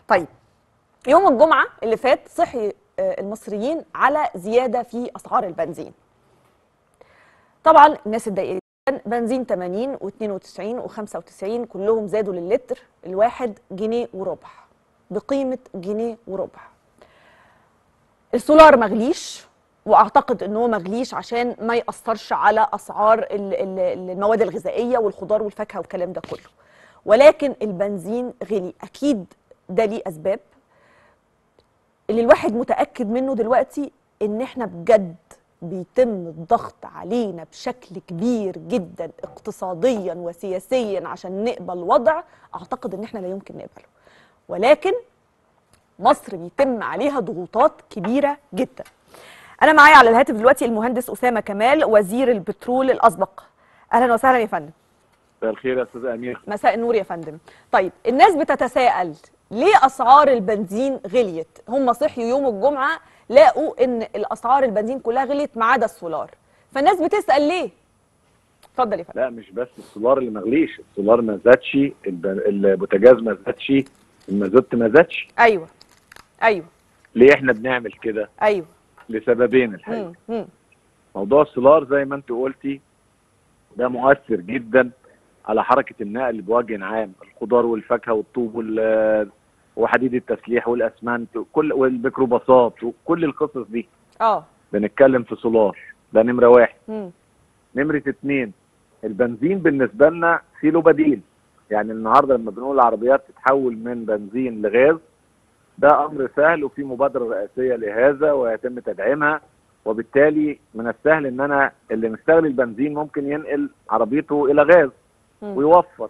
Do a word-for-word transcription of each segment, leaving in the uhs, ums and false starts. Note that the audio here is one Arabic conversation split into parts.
طيب، يوم الجمعة اللي فات صحي المصريين على زيادة في أسعار البنزين. طبعا الناس اتضايقت جدا، بنزين ثمانين واثنين وتسعين وخمسة وتسعين كلهم زادوا للتر الواحد جنيه وربع، بقيمة جنيه وربع. السولار مغليش، واعتقد ان هو مغليش عشان ما يأثرش على اسعار المواد الغذائية والخضار والفاكهة والكلام ده كله، ولكن البنزين غلي. اكيد ده ليه اسباب. اللي الواحد متأكد منه دلوقتي ان احنا بجد بيتم الضغط علينا بشكل كبير جدا اقتصاديا وسياسيا عشان نقبل وضع اعتقد ان احنا لا يمكن نقبله، ولكن مصر بيتم عليها ضغوطات كبيرة جدا. انا معايا على الهاتف دلوقتي المهندس أسامة كمال وزير البترول الاسبق. اهلا وسهلا يا فندم. مساء الخير يا استاذ امير. مساء النور يا فندم. طيب، الناس بتتساءل ليه اسعار البنزين غليت؟ هم صحيوا يوم الجمعه لقوا ان الاسعار البنزين كلها غليت ما عدا السولار، فالناس بتسال ليه؟ اتفضل يا فندم. لا مش بس السولار اللي ما غليش، السولار ما زادش، البوتاجاز ما زادش، المازوت ما زادش. ايوه ايوه. ليه احنا بنعمل كده؟ ايوه لسببين الحقيقه. مم. مم. موضوع السولار زي ما انت قلتي ده مؤثر جدا على حركه النقل بوجه عام، الخضار والفاكهه والطوب وال وحديد التسليح والاسمنت وكل والميكروباصات وكل القصص دي. اه بنتكلم في سولار، ده نمره واحد. مم. نمره اتنين، البنزين بالنسبه لنا في له بديل. يعني النهارده لما بنقول العربيات تتحول من بنزين لغاز، ده امر سهل وفي مبادره رئاسيه لهذا ويتم تدعيمها، وبالتالي من السهل ان انا اللي مستغل البنزين ممكن ينقل عربيته الى غاز مم. ويوفر.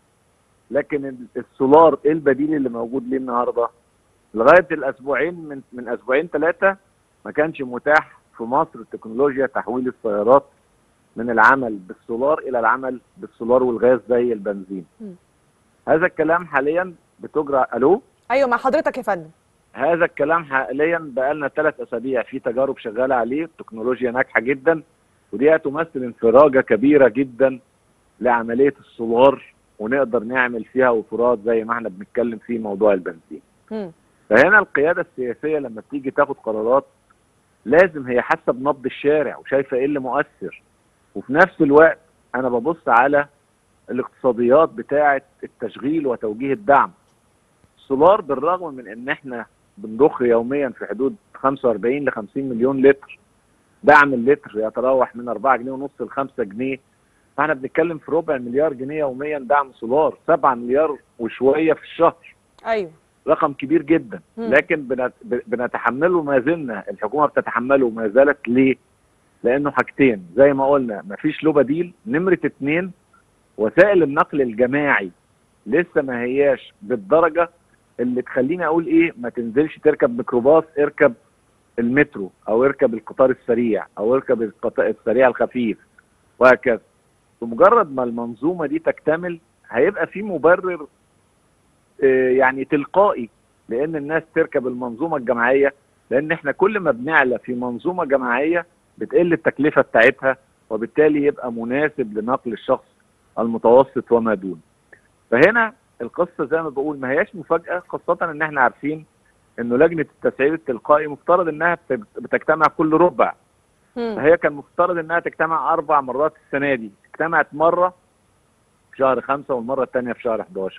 لكن السولار ايه البديل اللي موجود ليه النهارده؟ لغايه الاسبوعين من من اسبوعين ثلاثه ما كانش متاح في مصر تكنولوجيا تحويل السيارات من العمل بالسولار الى العمل بالسولار والغاز زي البنزين. م. هذا الكلام حاليا بتجرى. الو ايوه مع حضرتك يا فندم. هذا الكلام حاليا بقى لنا ثلاث اسابيع في تجارب شغاله عليه، تكنولوجيا ناجحه جدا، ودي هتمثل انفراجه كبيره جدا لعمليه السولار، ونقدر نعمل فيها وفرات زي ما احنا بنتكلم في موضوع البنزين. م. فهنا القياده السياسيه لما بتيجي تاخد قرارات لازم هي حاسه بنبض الشارع وشايفه ايه اللي مؤثر، وفي نفس الوقت انا ببص على الاقتصاديات بتاعه التشغيل وتوجيه الدعم. السولار بالرغم من ان احنا بنضخ يوميا في حدود خمسة وأربعين ل خمسين مليون لتر، دعم اللتر يتراوح من أربعة جنيه ونص ل خمسة جنيه، فاحنا بنتكلم في ربع مليار جنيه يوميا دعم سولار، سبعة مليار وشويه في الشهر. ايوه رقم كبير جدا. م. لكن بنتحمله، ما زلنا الحكومه بتتحمله وما زالت. ليه؟ لانه حاجتين زي ما قلنا مفيش له بديل. نمره اتنين، وسائل النقل الجماعي لسه ما هياش بالدرجه اللي تخليني اقول ايه ما تنزلش تركب ميكروباص، اركب المترو او اركب القطار السريع او اركب القطار السريع الخفيف وهكذا. بمجرد ما المنظومه دي تكتمل هيبقى في مبرر اه يعني تلقائي لان الناس تركب المنظومه الجماعيه، لان احنا كل ما بنعلى في منظومه جماعيه بتقل التكلفه بتاعتها، وبالتالي يبقى مناسب لنقل الشخص المتوسط وما دون. فهنا القصه زي ما بقول ما هياش مفاجاه، خاصه ان احنا عارفين انه لجنه التسعير التلقائي مفترض انها بتجتمع كل ربع، فهي كان مفترض انها تجتمع اربع مرات السنه دي، اجتمعت مره في شهر خمسة والمره الثانيه في شهر حداشر.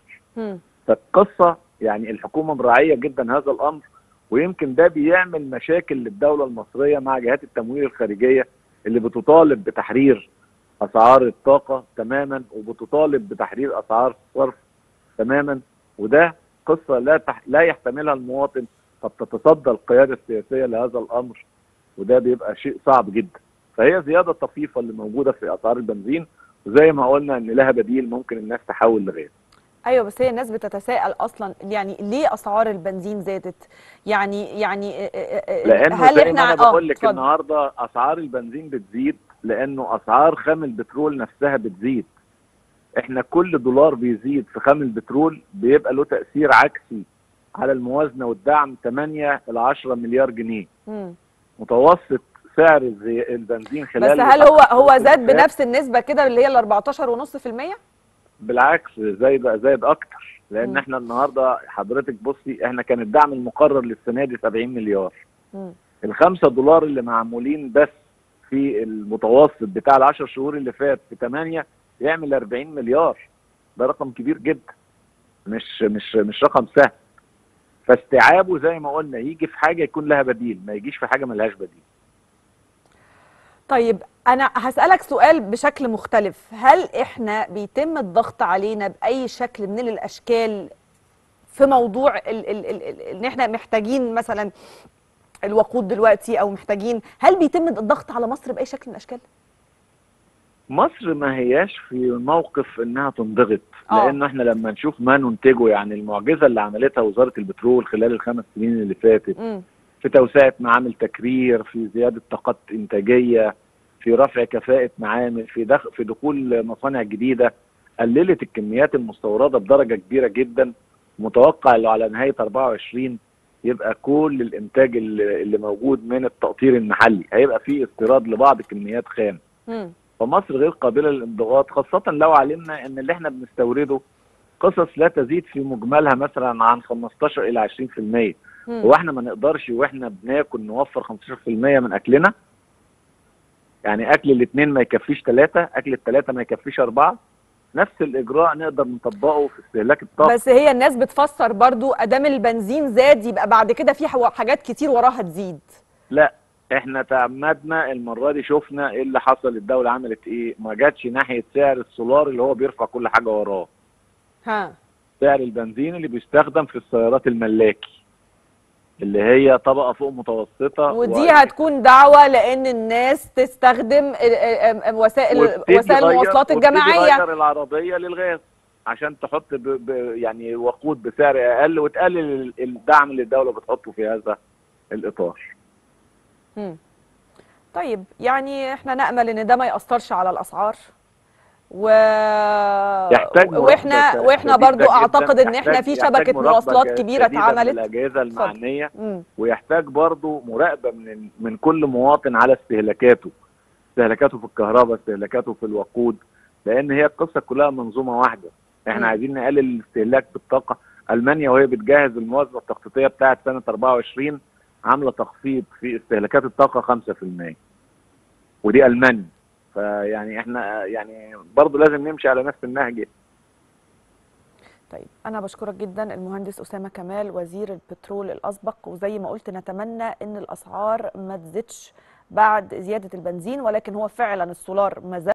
فالقصه يعني الحكومه مراعيه جدا هذا الامر، ويمكن ده بيعمل مشاكل للدوله المصريه مع جهات التمويل الخارجيه اللي بتطالب بتحرير اسعار الطاقه تماما وبتطالب بتحرير اسعار الصرف تماما، وده قصه لا تح... لا يحتملها المواطن. قد تتصدى القياده السياسيه لهذا الامر، وده بيبقى شيء صعب جدا. فهي زياده طفيفه اللي موجوده في اسعار البنزين، وزي ما قلنا ان لها بديل ممكن الناس تحول لغيره. ايوه بس هي الناس بتتساءل اصلا يعني ليه اسعار البنزين زادت؟ يعني يعني لانه هل زي احنا ما انا بقول لك اه النهارده اسعار البنزين بتزيد لانه اسعار خام البترول نفسها بتزيد. احنا كل دولار بيزيد في خام البترول بيبقى له تاثير عكسي على الموازنه والدعم ثمانية إلى عشرة مليار جنيه. م. متوسط سعر البنزين خلال بس هل هو هو زاد بنفس النسبه كده اللي هي ال أربعتاشر ونص في المية؟ بالعكس زايد زايد اكتر. لان مم. احنا النهارده حضرتك بصي، احنا كان الدعم المقرر للسنه دي سبعين مليار. مم. الخمسة دولار اللي معمولين بس في المتوسط بتاع العشر شهور اللي فات في ثمانية يعمل أربعين مليار. ده رقم كبير جدا، مش مش مش رقم سهل. فاستيعابه زي ما قلنا يجي في حاجه يكون لها بديل، ما يجيش في حاجه ملهاش بديل. طيب أنا هسألك سؤال بشكل مختلف، هل إحنا بيتم الضغط علينا بأي شكل من الأشكال في موضوع ال ال ال ال إن إحنا محتاجين مثلا الوقود دلوقتي، أو محتاجين، هل بيتم الضغط على مصر بأي شكل من الأشكال؟ مصر ما هياش في موقف انها تنضغط، آه. لان احنا لما نشوف ما ننتجه، يعني المعجزه اللي عملتها وزاره البترول خلال الخمس سنين اللي فاتت مم. في توسعه معامل تكرير، في زياده طاقات انتاجيه، في رفع كفاءه معامل، في دخل في دخول مصانع جديده، قللت الكميات المستورده بدرجه كبيره جدا. متوقع انه على نهايه أربعة وعشرين يبقى كل الانتاج اللي اللي موجود من التقطير المحلي هيبقى فيه استيراد لبعض كميات خام. مم. فمصر غير قابله للانضغاط، خاصه لو علمنا ان اللي احنا بنستورده قصص لا تزيد في مجملها مثلا عن خمستاشر الى عشرين في المية. مم. هو احنا ما نقدرش واحنا بناكل نوفر خمستاشر في المية من اكلنا؟ يعني اكل الاثنين ما يكفيش ثلاثه، اكل الثلاثه ما يكفيش اربعه. نفس الاجراء نقدر نطبقه في استهلاك الطاقه. بس هي الناس بتفسر برضو ادام البنزين زاد يبقى بعد كده في حو- حاجات كتير وراها تزيد. لا، احنا تعمدنا المره دي، شفنا ايه اللي حصل، الدوله عملت ايه؟ ما جاتش ناحيه سعر السولار اللي هو بيرفع كل حاجه وراه. ها. سعر البنزين اللي بيستخدم في السيارات الملاكي اللي هي طبقه فوق متوسطه، ودي هتكون دعوة لان الناس تستخدم ال- ال- ال- وسائل وابتدي وسائل غير المواصلات وابتدي الجماعية. غير العربيه للغاز عشان تحط ب... ب... يعني وقود بسعر اقل، وتقلل ال- الدعم اللي الدوله بتحطه في هذا الاطار. مم. طيب يعني احنا نأمل ان ده ما يأثرش على الاسعار، و... يحتاج مراقبه واحنا واحنا شديده برضو جدا، اعتقد ان احنا يحتاج في يحتاج شبكة مراقبه مواصلات ج- كبيرة شديده من اتعملت. الاجهزه اتفضل. المعنيه، مم. ويحتاج برضو مراقبه من من كل مواطن على استهلاكاته، استهلاكاته في الكهرباء، استهلاكاته في الوقود، لان هي القصه كلها منظومه واحده. احنا مم. عايزين نقلل الاستهلاك بالطاقه. المانيا وهي بتجهز الموازنه التخطيطيه بتاعه سنه أربعة وعشرين عامله تخفيض في استهلاكات الطاقه خمسة في المية، ودي المانيا. فيعني احنا يعني برضو لازم نمشي على نفس النهج. طيب أنا بشكرك جدا المهندس أسامة كمال وزير البترول الأسبق، وزي ما قلت نتمنى إن الأسعار ما تزيدش بعد زيادة البنزين، ولكن هو فعلا السولار ما زال